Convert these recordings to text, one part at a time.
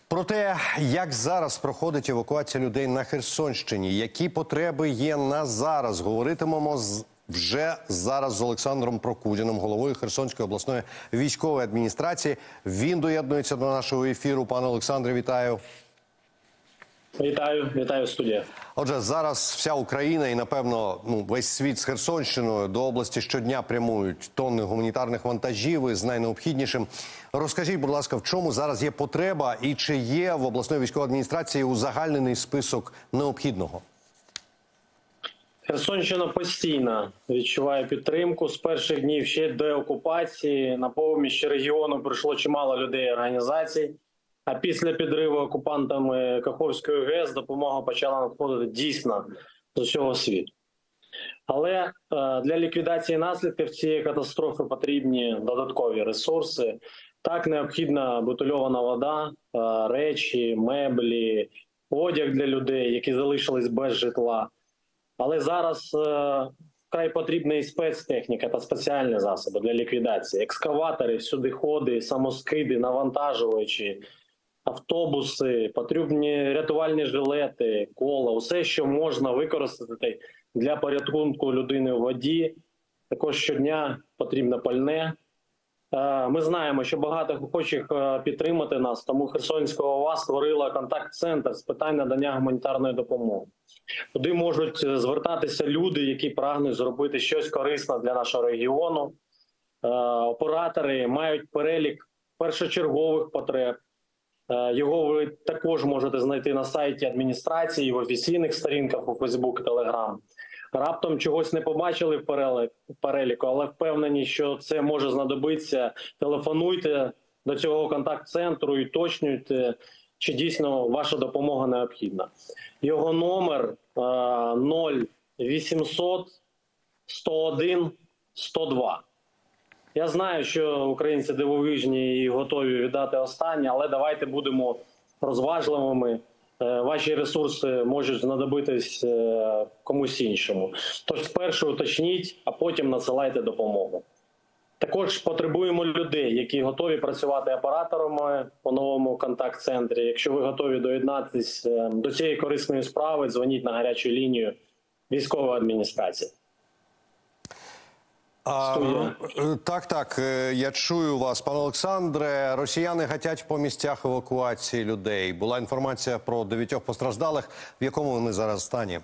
Про те, як зараз проходить евакуація людей на Херсонщині, які потреби є на зараз, говоритимемо вже зараз з Олександром Прокудіним, головою Херсонської обласної військової адміністрації. Він доєднується до нашого ефіру. Пане Олександре, вітаю. Вітаю, студія. Отже, зараз вся Україна і, напевно, весь світ з Херсонщиною до області щодня прямують тонни гуманітарних вантажів із найнеобхіднішим. Розкажіть, будь ласка, в чому зараз є потреба і чи є в обласної військової адміністрації узагальнений список необхідного? Херсонщина постійно відчуває підтримку. З перших днів ще деокупації на поміч регіону прийшло чимало людей і організацій. А після підриву окупантами Каховської ГЕС допомога почала надходити дійсно з усього світу. Але для ліквідації наслідків цієї катастрофи потрібні додаткові ресурси. Так, необхідна бутильована вода, речі, меблі, одяг для людей, які залишились без житла. Але зараз вкрай потрібна і спецтехніка та спеціальні засоби для ліквідації. Екскаватори, всюдиходи, самоскиди, навантажувачі, автобуси, потрібні рятувальні жилети, кола, усе, що можна використати для порятунку людини у воді. Також щодня потрібно пальне. Ми знаємо, що багато охочих підтримати нас, тому Херсонська ОВА створила контакт-центр з питань надання гуманітарної допомоги. Туди можуть звертатися люди, які прагнуть зробити щось корисне для нашого регіону. Оператори мають перелік першочергових потреб. Його ви також можете знайти на сайті адміністрації, в офіційних сторінках у Фейсбук і Телеграм. Раптом чогось не побачили в переліку, але впевнені, що це може знадобитися. Телефонуйте до цього контакт-центру і уточнюйте, чи дійсно ваша допомога необхідна. Його номер 0800 101 102. Я знаю, що українці дивовижні і готові віддати останнє, але давайте будемо розважливими. Ваші ресурси можуть знадобитись комусь іншому. Тож спершу уточніть, а потім надсилайте допомогу. Також потребуємо людей, які готові працювати операторами по новому контакт-центрі. Якщо ви готові доєднатись до цієї корисної справи, дзвоніть на гарячу лінію військової адміністрації. Так, я чую вас, пане Олександре. Росіяни гатять по місцях евакуації людей. Була інформація про 9 постраждалих. В якому вони зараз стані?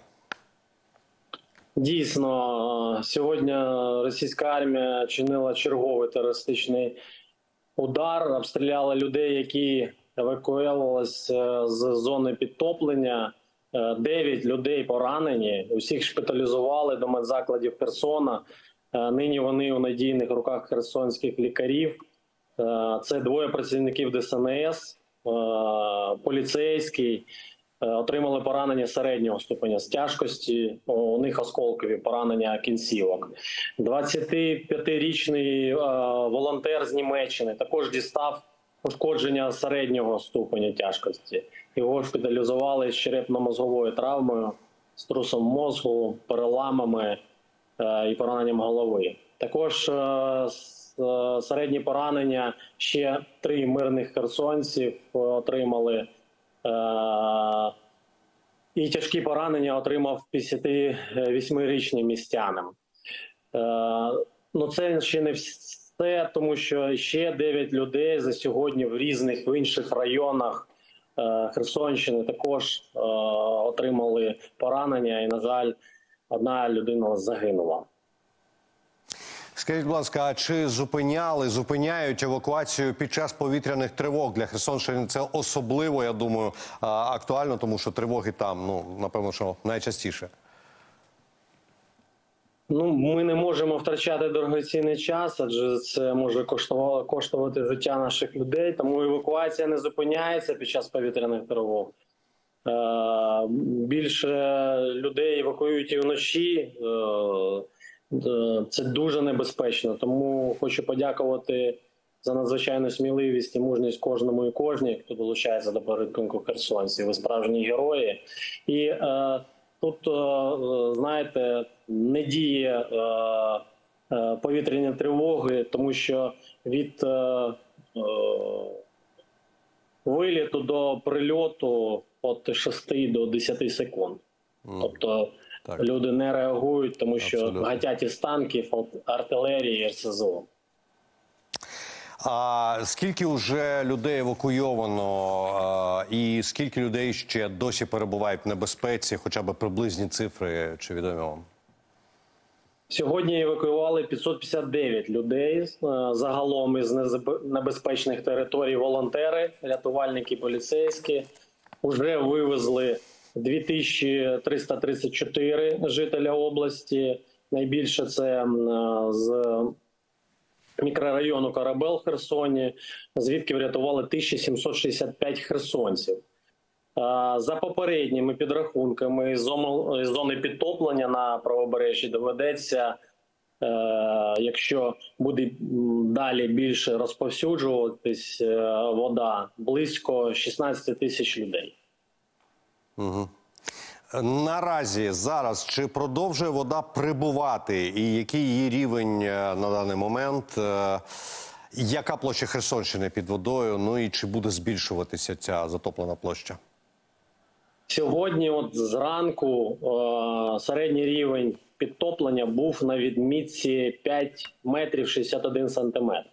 Дійсно, сьогодні російська армія чинила черговий терористичний удар. Обстріляла людей, які евакуювалися з зони підтоплення. 9 людей поранені. Усіх шпиталізували до медзакладів Херсона. Нині вони у надійних руках херсонських лікарів. Це 2 працівників ДСНС, поліцейський. Отримали поранення середнього ступеня з тяжкості, у них осколкові поранення кінцівок. 25-річний волонтер з Німеччини також дістав пошкодження середнього ступеня тяжкості. Його шпиталізували з черепно-мозговою травмою, струсом мозку, переламами і пораненням голови. Також середні поранення ще 3 мирних херсонців отримали. І тяжкі поранення отримав 58-річний містянин. Це ще не все, тому що ще 9 людей за сьогодні в інших районах Херсонщини також отримали поранення і, на жаль, 1 людина загинула. Скажіть, будь ласка, а чи зупиняють евакуацію під час повітряних тривог? Для Херсонщини це особливо, я думаю, актуально, тому що тривоги там, напевно, що найчастіше. Ми не можемо втрачати дорогоцінний час, адже це може коштувати життя наших людей, тому евакуація не зупиняється під час повітряних тривог. Більше людей евакуюють і вночі. Це дуже небезпечно, тому хочу подякувати за надзвичайну сміливість і мужність кожному і кожній, хто долучається до порятунку херсонців. Ви справжні герої. І тут, знаєте, не діє повітряні тривоги, тому що від виліту до прильоту від 6 до 10 секунд. Тобто Так. люди не реагують, тому що Абсолютно. гатять із танків, артилерії, РСЗО. А скільки вже людей евакуйовано, і скільки людей ще досі перебувають в небезпеці, хоча б приблизні цифри, чи відомі вам? Сьогодні евакуювали 559 людей загалом із небезпечних територій. Волонтери, рятувальники, поліцейські. Уже вивезли 2334 жителя області. Найбільше це з мікрорайону Корабел в Херсоні, звідки врятували 1765 херсонців. За попередніми підрахунками, з зони підтоплення на правобережжі доведеться, якщо буде далі більше розповсюджуватись вода, близько 16 тисяч людей. Угу. Наразі, зараз, чи продовжує вода прибувати, і який її рівень на даний момент? Яка площа Херсонщини під водою? Ну і чи буде збільшуватися ця затоплена площа? Сьогодні, от зранку, середній рівень підтоплення був на відмітці 5 метрів 61 сантиметр.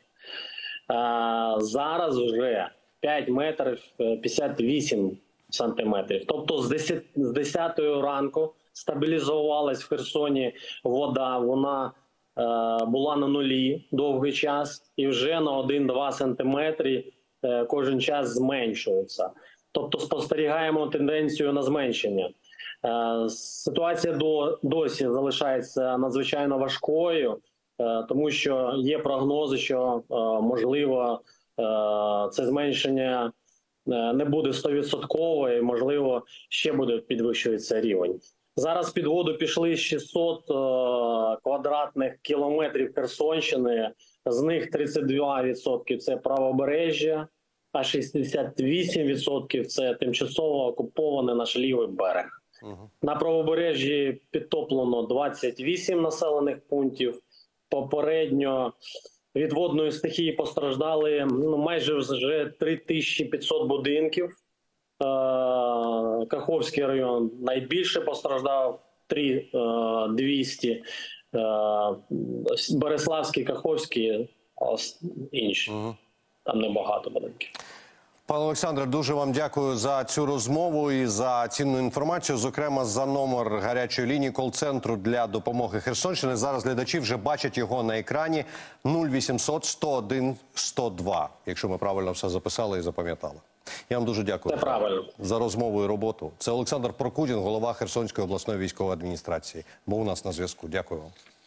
Зараз вже 5 метрів 58 сантиметрів. Тобто з 10 ранку стабілізувалась в Херсоні вода, вона була на нулі довгий час і вже на 1-2 сантиметри кожен час зменшується. Тобто спостерігаємо тенденцію на зменшення. Ситуація досі залишається надзвичайно важкою, тому що є прогнози, що можливо це зменшення не буде 100% і можливо ще буде підвищуватися рівень. Зараз під воду пішли 600 квадратних кілометрів Херсонщини, з них 32% – це правобережжя, а 68% – це тимчасово окупований наш лівий берег. На правобережжі підтоплено 28 населених пунктів. Попередньо від водної стихії постраждали майже вже 3500 будинків. Каховський район найбільше постраждав, 3200. Береславський, Каховський, інші. Там небагато будинків. Пане Олександре, дуже вам дякую за цю розмову і за цінну інформацію, зокрема за номер гарячої лінії кол-центру для допомоги Херсонщини. Зараз глядачі вже бачать його на екрані: 0800 101 102, якщо ми правильно все записали і запам'ятали. Я вам дуже дякую за розмову і роботу. Це Олександр Прокудін, голова Херсонської обласної військової адміністрації, був у нас на зв'язку. Дякую вам.